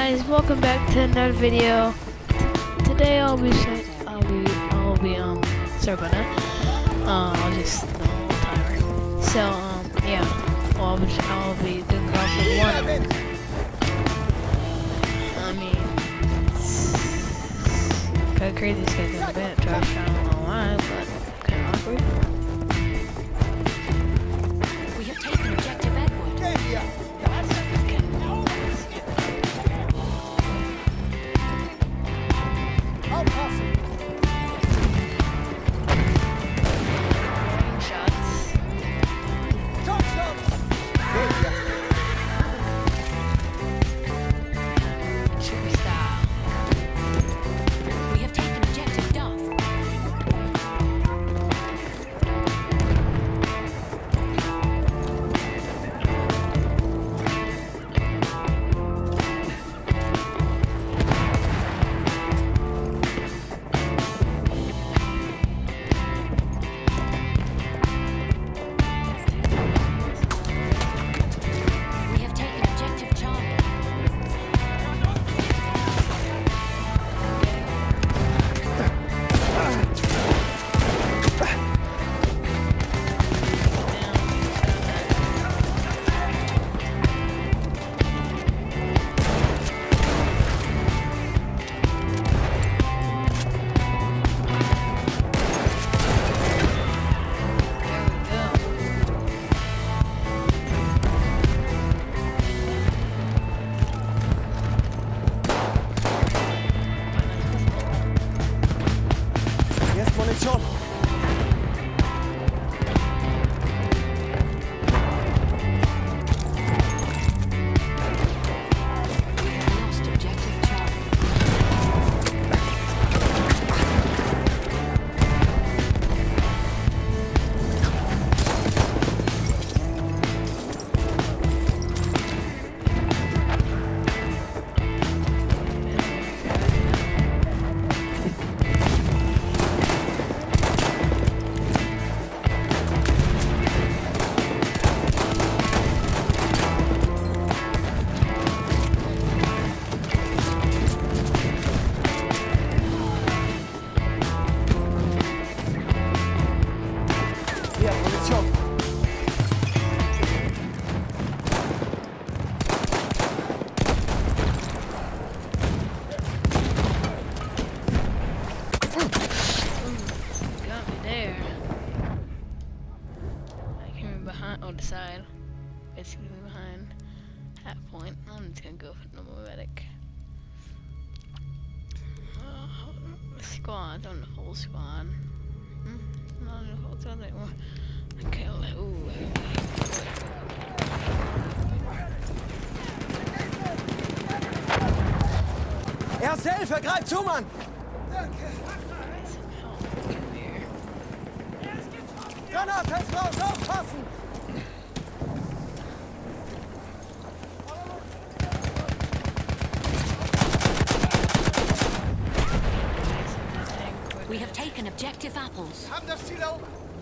guys, welcome back to another video. Today I'll be sorry about that. I'll just timer. So yeah, well, I'll be doing golf for one. I mean, kind of crazy this guy's in the bench. I don't know why, but kind of awkward. We have taken objective Edward. The side, basically behind that point. I'm just gonna go for normal medic. Squad, on the whole squad. Not the whole squad anymore. Okay, ooh. Erste Hilfe, greif zu, Mann! Granate ist raus, aufpassen! We have taken objective apples. Haben das Ziel erobert.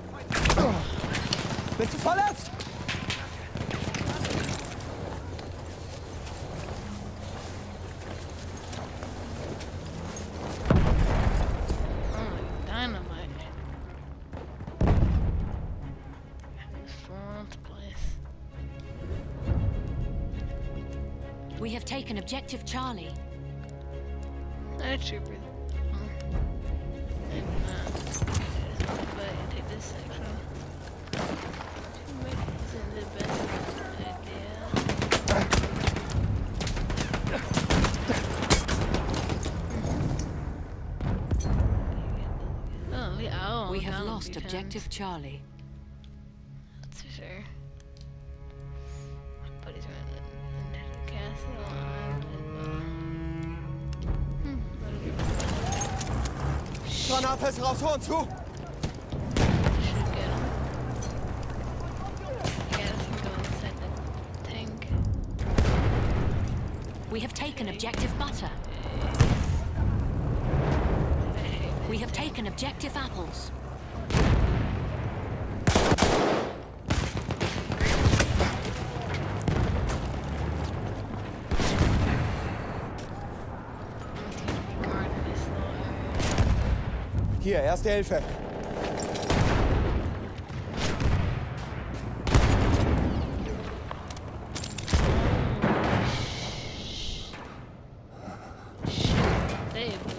Bist du verletzt? Dynamite. We have taken objective Charlie. That's super. Take this section. Isn't the best idea. Oh, yeah. Oh, we have lost objective Charlie. That's for sure. My buddy's running into the castle. Granate ist raus, Horn zu! We have taken objective butter. We have taken objective apples. Hier, Erste Hilfe. They weird.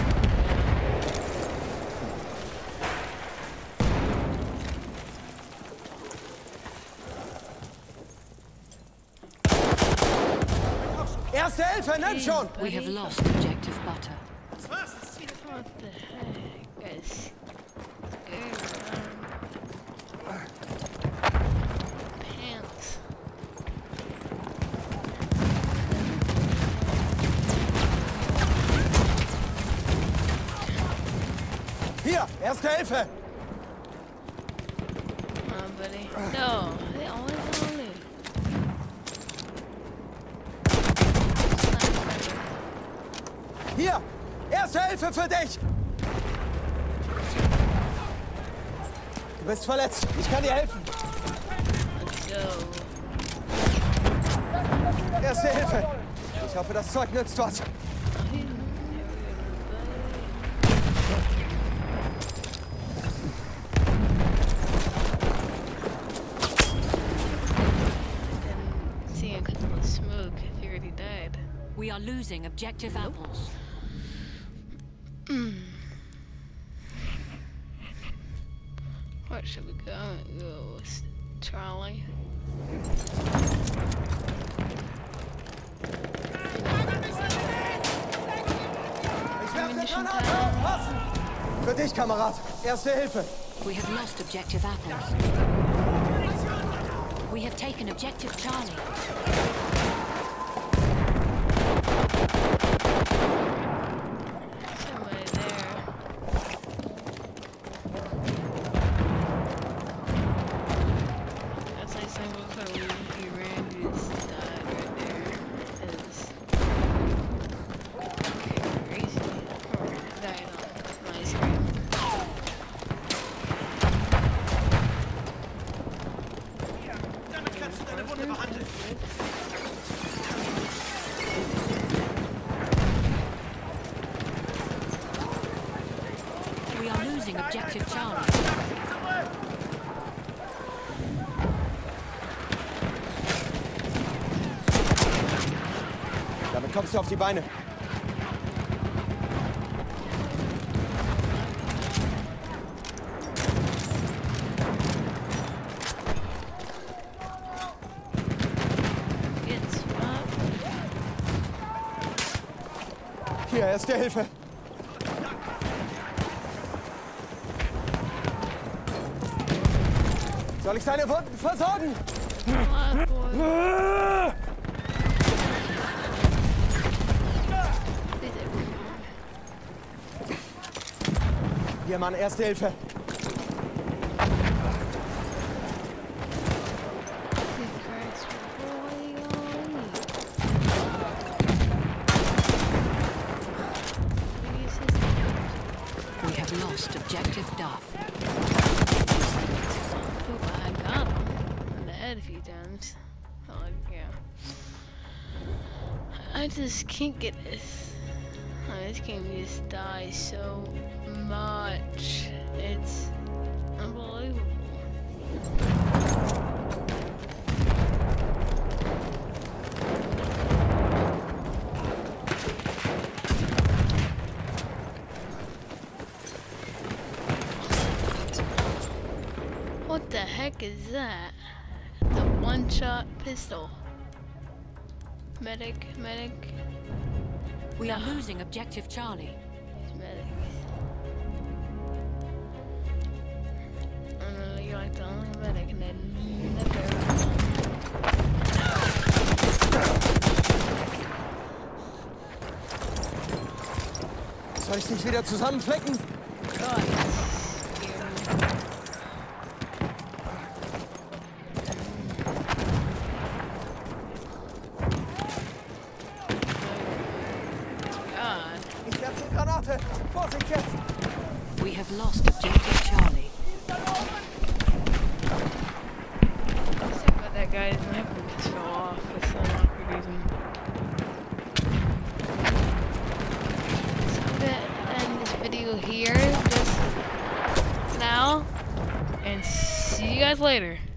Erste Hilfe, nimm schon! We have lost objective butter. What the heck, guys? Pants. Hier, Erste Hilfe! Come on, buddy. No, they always only. Hier, Erste Hilfe für dich! Du bist verletzt. Ich kann dir helfen. Let's go. Erste Hilfe. Ich hoffe, das Zeug nützt was. Didn't see him because of the smoke. He already died. We are losing objective apples. Where should we go? Go with Charlie. Ich werfe eine Granate. Aufpassen! Für dich, Kamerad. Erste Hilfe. We have lost objective apples. We have taken objective Charlie. Somebody there. That's like single code he ran, he just died right there. It's crazy. Or died on my screen. Damit kannst du deine Wunde behandeln. We are losing objective Charlie. Damit kommst du auf die Beine. Get swapped. Hier, Erste Hilfe. Soll ich deine Wunden versorgen? What, boy? Hier, Mann, Erste Hilfe. We have lost objective Duff. I got him in the head a few times. Like, yeah. I just can't get this. Oh, this game just dies so much. It's unbelievable. What the heck is that? The one-shot pistol. Medic. We are losing objective Charlie. He's medic. You're like the only medic and then never. Soll ich dich wieder zusammenflecken? God. God. Ich werfe eine Granate. Vorsicht jetzt. We have lost objective Charlie. Except for that guy's knife just fell off for some awkward reason. So I'm gonna end this video here. Just and see you guys later.